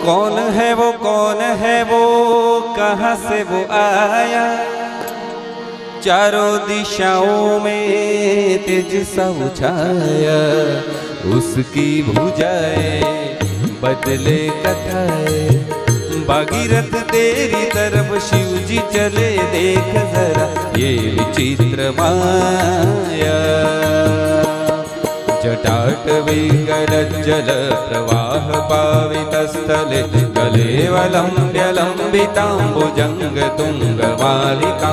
कौन है वो, कौन है वो, कहाँ से वो आया। चारों दिशाओं में तेज सा छाया, उसकी भुजाएं बदले कथाएं। भागीरथ तेरी तरफ शिव जी चले, देख जरा ये विचित्र माया। जटाटवीकरज्जल प्रवाह पावितस्थले, गलेवलम्ब्य लम्बिताम्बुजङ्ग तुङ्गमालिकां।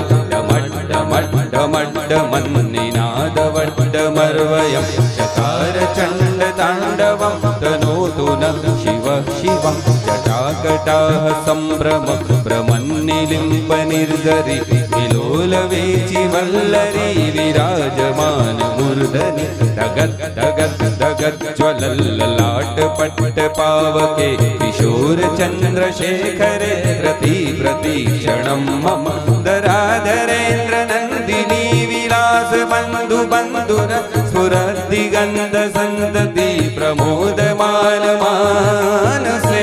डमड्डमड्डमन्निनादवड्डमर्वयं, चकार चण्डताण्डवं तनोतु नः शिवः शिवं। जटाकटाः सम्भ्रम भ्रमन्निलिम्ब निर्झरि, विलोलवेचि वल्लरी विराजमान मूर्धनि। धगत् धगत् धगत् ज्वलल्ललाट पट्ट पावके, किशोर चन्द्रशेखरे प्रति प्रतीक्षणं मम। धराधरेन्द्र नन्दिनी विलास बन्धु बन्धुर, स्फुरद्दिगन्ध सन्तति प्रमोदमान मानसे।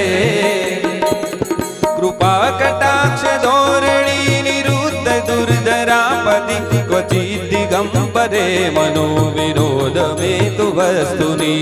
कृपा कटाक्ष धोरणी निरुद्ध दुर्धरापति, क्वचित् दिगम्बरे मनो विनोद मे तु वस्तुनि।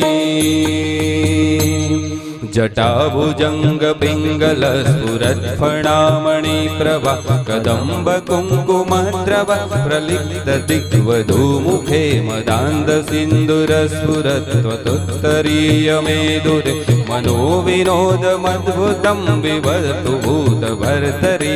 जटाभुजंग पिंगल स्फुरत्फणामणि प्रभा, कदम्ब कुङ्कुमद्रव प्रलिप्त दिग्वधू मुखे। मदान्ध सिन्दूर स्फुरत्वतुत्तरीय मेदुरे, मनो विनोदमद्भुतं विवतु भूतभर्तरी।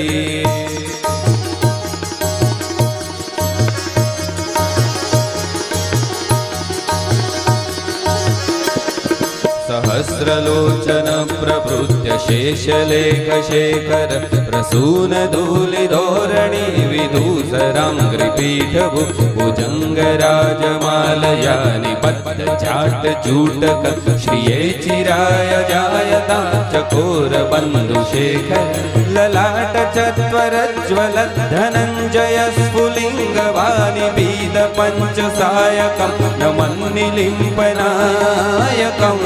सहस्रलोचन प्रभृत्य शेषलेख शेखर, प्रसून धूलिधोरणी विदूसराङ्घ्रिपीठभु। भुजङ्गराजमालया निबद्ध चाटचूटक, श्रिये चिराय जायता चकोर बन्धुशेखर। ललाट चत्वरज्ज्वल धनञ्जय स्फुलिङ्गवानि बीद पञ्चसायकं, नमन्निलिम्पनायकम्।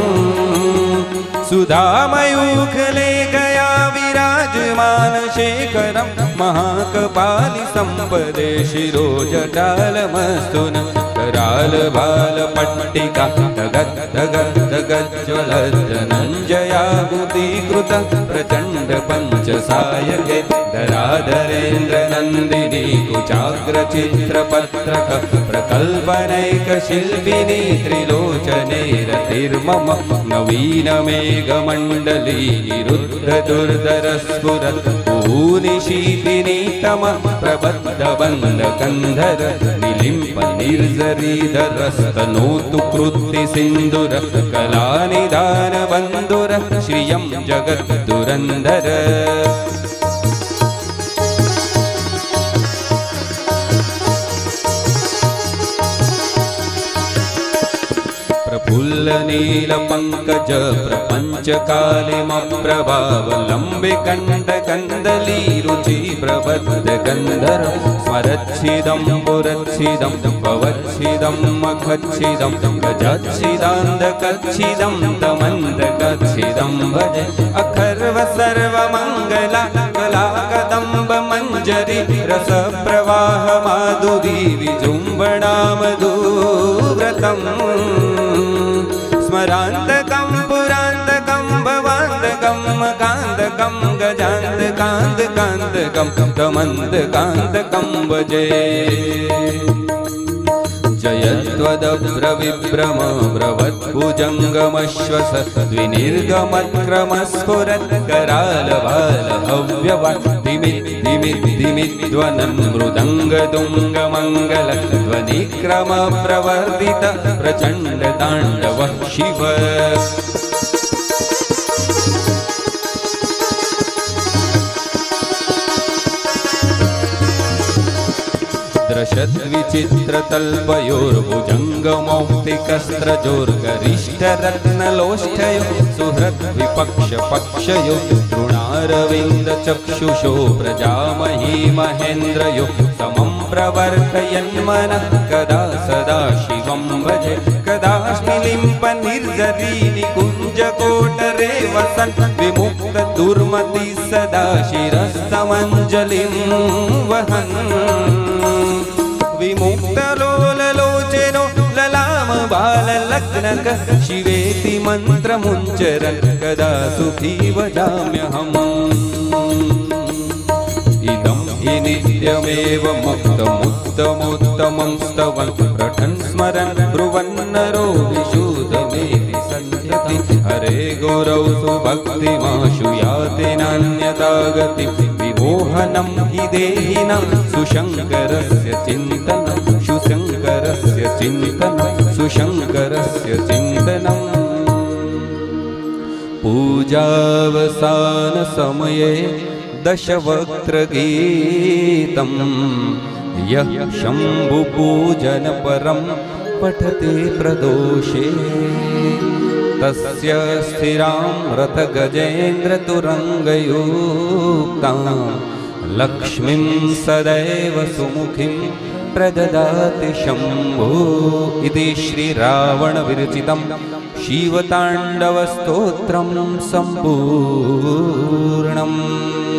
सुधामयूखले गया विराजमान शेखरं, महाकपालि संपदे शिरोजटालमस्तुन। कराल बाल पट्टिका धगत् धगत् धगत् ज्वलद्धनञ्जयाहुतीकृत, प्रचण्ड पञ्चसायके। धराधरेन्द्र नन्दिनी कुचाग्र चित्रपत्रक, प्रकल्पनैक शिल्पिनी त्रिलोचने रतिर्मम। नवीन मेघमण्डली निरुद्ध दुर्धर स्फुरत्, भूनिशीतिनी तम प्रबद्ध बन्ध कन्धर। निलिम्प निर्झरीधरस्तनोतु कृत्ति सिन्दूर, कलानिधान बन्धुर श्रियं जगत् दुरन्धर। प्रफुल्ल नील पंकज प्रपंच कालिमप्रभावलम्बे कंठ कंदली रुचि प्रबद्ध गंधर। स्वरच्छिदं पुरच्छिदं भवच्छिदं मखच्छिदं गजच्छिदान्धकच्छिदं तमन्धकच्छिदं भजे। अखर्व सर्वमङ्गला कला कदम्ब मञ्जरी, रस प्रवाह माधुरी विजृम्भणा मधुव्रतम्। स्मरान्तकं पुरान्तकं भवान्तकं मकान्तकं गजान्तकान्तकान्तकं तमन्तकान्तकं भजे। जयत्वदभ्रविभ्रम ब्रवद्भुजङ्गमश्वस, द्विनिर्गमत्क्रमस्फुरत् करालबाल हव्यवान्। धिमिद्धिमिद्धिमिध्वनं मृदङ्गदुङ्गमङ्गल, ध्वनिक्रम प्रवर्धित प्रचण्ड ताण्डव शिव। दृशद्विचित्रतल्पयोर्भुजङ्गमौक्तिकस्त्रजोर्गरिष्ठरत्नलोष्ठयो, सुहृद्विपक्षपक्षयो तृणारविन्दचक्षुषो प्रजामही महेन्द्रयो। समं प्रवर्तयन्मनः कदा सदा शिवं भजे कदाश्निलिम्पनिर्झरी निकुञ्जकोटरे वसन् विमुक्तदुर्मति सदा शिरस्तमञ्जलिं वहन् विमुक्तलोललोचनो ललाम बाललग्नकः शिवेति मन्त्रमुच्चरन् कदा सुखी वदाम्यहम् इदं हि नित्यमेव मुक्तमुत्तमोत्तमं स्तवन् रटन् स्मरन् ब्रुवन्नरो विशुद्धमेति सन्त्यति हरे गौरौ सुभक्तिमाशु याति नान्यता गतिं विमोहनं हि देहिनां सुशङ्करस्य चिन्तनं सुशङ्करस्य चिन्तनं सुशङ्करस्य चिन्तनम् पूजावसानसमये दशवक्त्रगीतं यः शम्भुपूजनपरं पठते प्रदोषे तस्य स्थिरां रथगजेन्द्रतुरङ्गयुक्तां लक्ष्मीं सदैव सुमुखीं प्रददाति शम्भो इति श्रीरावणविरचितं शिवताण्डवस्तोत्रं सम्पूर्णम्।